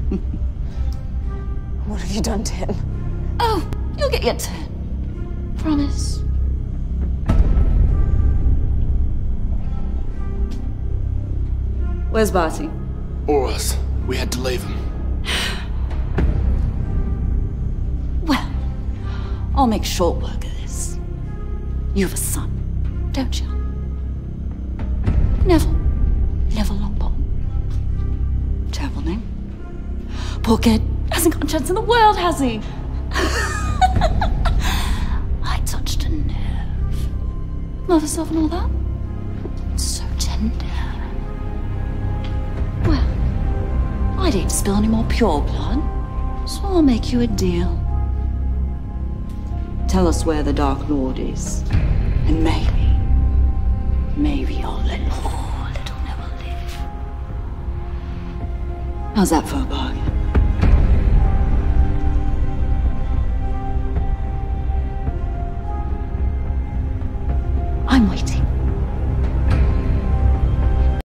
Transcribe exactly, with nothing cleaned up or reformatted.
What have you done to him? Oh, you'll get your turn. Promise. Where's Barty? Or us. We had to leave him. Well, I'll make short work of this. You have a son, don't you? Neville. Neville Longbottom. Terrible name. Poor kid. Hasn't got a chance in the world, has he? I touched a nerve. Mother stuff and all that. So tender. Well, I'd hate to spill any more pure blood, so I'll make you a deal. Tell us where the Dark Lord is, and maybe, maybe you'll let poor little Neville live. How's that for a bargain? I'm waiting.